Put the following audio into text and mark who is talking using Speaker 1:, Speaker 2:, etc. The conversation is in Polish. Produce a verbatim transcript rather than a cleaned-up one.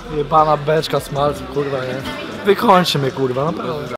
Speaker 1: Jebana beczka smalcu, kurwa, nie? Wykończy mnie, kurwa, naprawdę.